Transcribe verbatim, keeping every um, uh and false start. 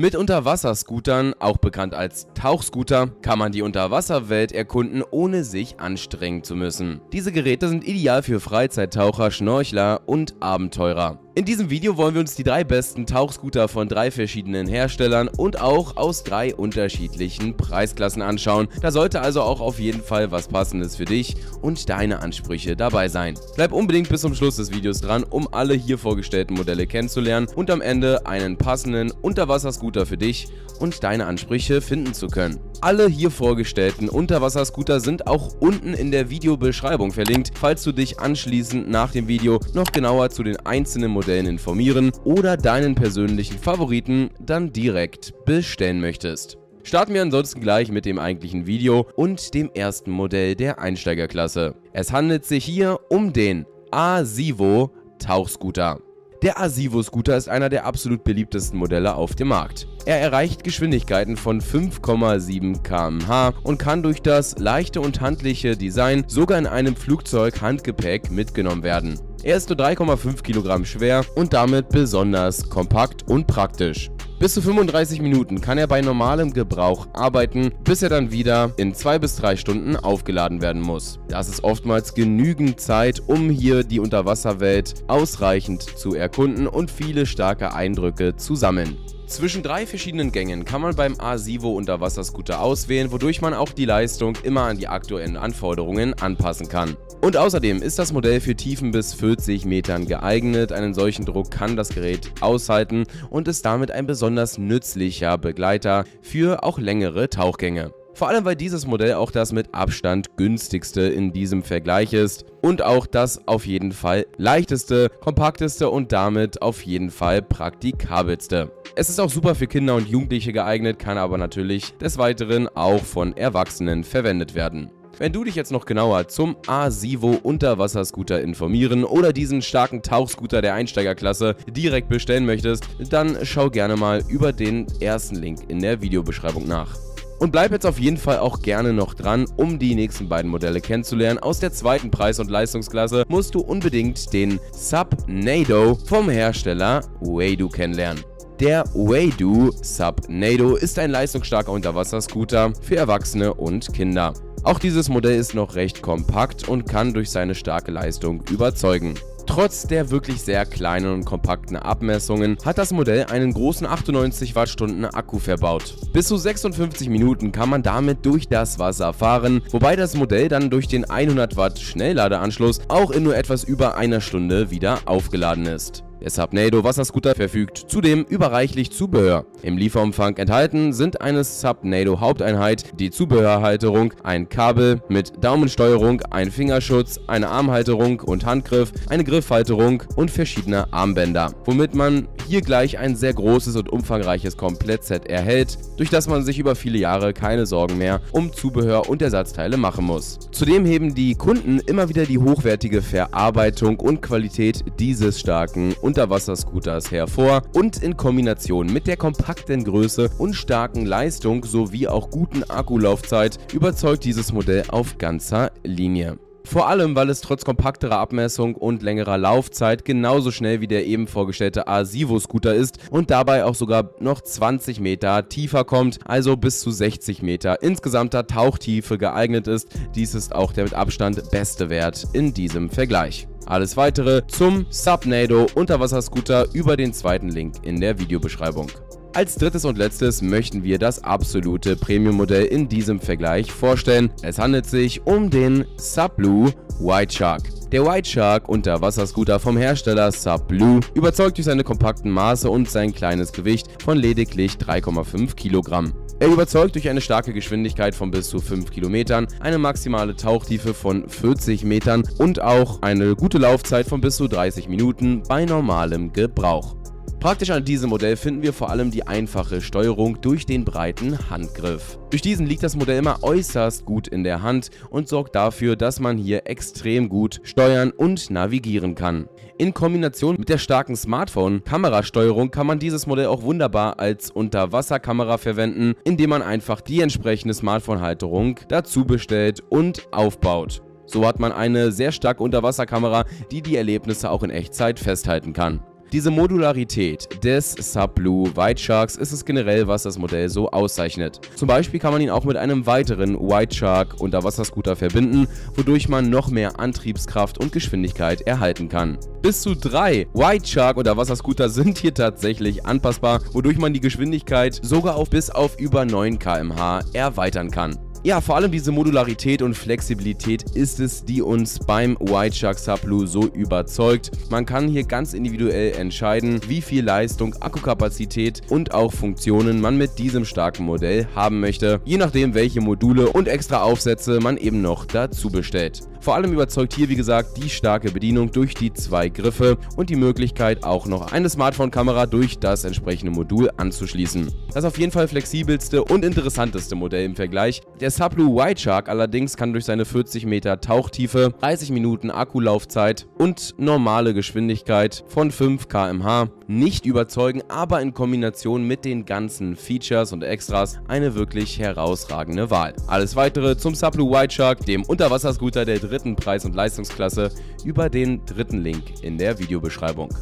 Mit Unterwasserscootern, auch bekannt als Tauchscooter, kann man die Unterwasserwelt erkunden, ohne sich anstrengen zu müssen. Diese Geräte sind ideal für Freizeittaucher, Schnorchler und Abenteurer. In diesem Video wollen wir uns die drei besten Tauchscooter von drei verschiedenen Herstellern und auch aus drei unterschiedlichen Preisklassen anschauen. Da sollte also auch auf jeden Fall was Passendes für dich und deine Ansprüche dabei sein. Bleib unbedingt bis zum Schluss des Videos dran, um alle hier vorgestellten Modelle kennenzulernen und am Ende einen passenden Unterwasserscooter für dich und deine Ansprüche finden zu können. Alle hier vorgestellten Unterwasserscooter sind auch unten in der Videobeschreibung verlinkt, falls du dich anschließend nach dem Video noch genauer zu den einzelnen Modellen informieren oder deinen persönlichen Favoriten dann direkt bestellen möchtest. Starten wir ansonsten gleich mit dem eigentlichen Video und dem ersten Modell der Einsteigerklasse. Es handelt sich hier um den Azivo Tauchscooter. Der Azivo Scooter ist einer der absolut beliebtesten Modelle auf dem Markt. Er erreicht Geschwindigkeiten von fünf Komma sieben Kilometer pro Stunde und kann durch das leichte und handliche Design sogar in einem Flugzeug-Handgepäck mitgenommen werden. Er ist nur drei Komma fünf Kilogramm schwer und damit besonders kompakt und praktisch. Bis zu fünfunddreißig Minuten kann er bei normalem Gebrauch arbeiten, bis er dann wieder in zwei bis drei Stunden aufgeladen werden muss. Das ist oftmals genügend Zeit, um hier die Unterwasserwelt ausreichend zu erkunden und viele starke Eindrücke zu sammeln. Zwischen drei verschiedenen Gängen kann man beim Azivo Unterwasserscooter auswählen, wodurch man auch die Leistung immer an die aktuellen Anforderungen anpassen kann. Und außerdem ist das Modell für Tiefen bis vierzig Metern geeignet. Einen solchen Druck kann das Gerät aushalten und ist damit ein besonders nützlicher Begleiter für auch längere Tauchgänge. Vor allem, weil dieses Modell auch das mit Abstand günstigste in diesem Vergleich ist und auch das auf jeden Fall leichteste, kompakteste und damit auf jeden Fall praktikabelste. Es ist auch super für Kinder und Jugendliche geeignet, kann aber natürlich des Weiteren auch von Erwachsenen verwendet werden. Wenn du dich jetzt noch genauer zum Azivo Unterwasserscooter informieren oder diesen starken Tauchscooter der Einsteigerklasse direkt bestellen möchtest, dann schau gerne mal über den ersten Link in der Videobeschreibung nach. Und bleib jetzt auf jeden Fall auch gerne noch dran, um die nächsten beiden Modelle kennenzulernen. Aus der zweiten Preis- und Leistungsklasse musst du unbedingt den Subnado vom Hersteller Wado kennenlernen. Der Wado Subnado ist ein leistungsstarker Unterwasserscooter für Erwachsene und Kinder. Auch dieses Modell ist noch recht kompakt und kann durch seine starke Leistung überzeugen. Trotz der wirklich sehr kleinen und kompakten Abmessungen hat das Modell einen großen achtundneunzig Wattstunden Akku verbaut. Bis zu sechsundfünfzig Minuten kann man damit durch das Wasser fahren, wobei das Modell dann durch den hundert Watt Schnellladeanschluss auch in nur etwas über einer Stunde wieder aufgeladen ist. Der Subnado Wasserscooter verfügt zudem über reichlich Zubehör. Im Lieferumfang enthalten sind eine Subnado Haupteinheit, die Zubehörhalterung, ein Kabel mit Daumensteuerung, ein Fingerschutz, eine Armhalterung und Handgriff, eine Griffhalterung und verschiedene Armbänder, womit man hier gleich ein sehr großes und umfangreiches Komplettset erhält, durch das man sich über viele Jahre keine Sorgen mehr um Zubehör und Ersatzteile machen muss. Zudem heben die Kunden immer wieder die hochwertige Verarbeitung und Qualität dieses starken Unterwasserscooters hervor und in Kombination mit der kompakten Größe und starken Leistung sowie auch guten Akkulaufzeit überzeugt dieses Modell auf ganzer Linie. Vor allem, weil es trotz kompakterer Abmessung und längerer Laufzeit genauso schnell wie der eben vorgestellte Azivo Scooter ist und dabei auch sogar noch zwanzig Meter tiefer kommt, also bis zu sechzig Meter insgesamter Tauchtiefe geeignet ist. Dies ist auch der mit Abstand beste Wert in diesem Vergleich. Alles weitere zum Subnado Unterwasserscooter über den zweiten Link in der Videobeschreibung. Als drittes und letztes möchten wir das absolute Premium-Modell in diesem Vergleich vorstellen. Es handelt sich um den Subblue White Shark. Der White Shark Unterwasserscooter vom Hersteller Subblue überzeugt durch seine kompakten Maße und sein kleines Gewicht von lediglich drei Komma fünf Kilogramm. Er überzeugt durch eine starke Geschwindigkeit von bis zu fünf Kilometern, eine maximale Tauchtiefe von vierzig Metern und auch eine gute Laufzeit von bis zu dreißig Minuten bei normalem Gebrauch. Praktisch an diesem Modell finden wir vor allem die einfache Steuerung durch den breiten Handgriff. Durch diesen liegt das Modell immer äußerst gut in der Hand und sorgt dafür, dass man hier extrem gut steuern und navigieren kann. In Kombination mit der starken Smartphone-Kamerasteuerung kann man dieses Modell auch wunderbar als Unterwasserkamera verwenden, indem man einfach die entsprechende Smartphone-Halterung dazu bestellt und aufbaut. So hat man eine sehr starke Unterwasserkamera, die die Erlebnisse auch in Echtzeit festhalten kann. Diese Modularität des SubBlue White Sharks ist es generell, was das Modell so auszeichnet. Zum Beispiel kann man ihn auch mit einem weiteren White Shark Unterwasserscooter verbinden, wodurch man noch mehr Antriebskraft und Geschwindigkeit erhalten kann. Bis zu drei White Shark Unterwasserscooter sind hier tatsächlich anpassbar, wodurch man die Geschwindigkeit sogar auf bis auf über neun Kilometer pro Stunde erweitern kann. Ja, vor allem diese Modularität und Flexibilität ist es, die uns beim White Shark SubBlue so überzeugt. Man kann hier ganz individuell entscheiden, wie viel Leistung, Akkukapazität und auch Funktionen man mit diesem starken Modell haben möchte, je nachdem welche Module und extra Aufsätze man eben noch dazu bestellt. Vor allem überzeugt hier, wie gesagt, die starke Bedienung durch die zwei Griffe und die Möglichkeit, auch noch eine Smartphone-Kamera durch das entsprechende Modul anzuschließen. Das auf jeden Fall flexibelste und interessanteste Modell im Vergleich. Der SubBlue White Shark allerdings kann durch seine vierzig Meter Tauchtiefe, dreißig Minuten Akkulaufzeit und normale Geschwindigkeit von fünf Kilometer pro Stunde nicht überzeugen, aber in Kombination mit den ganzen Features und Extras eine wirklich herausragende Wahl. Alles weitere zum SubBlue White Shark, dem Unterwasserscooter der dritten Preis- und Leistungsklasse, über den dritten Link in der Videobeschreibung.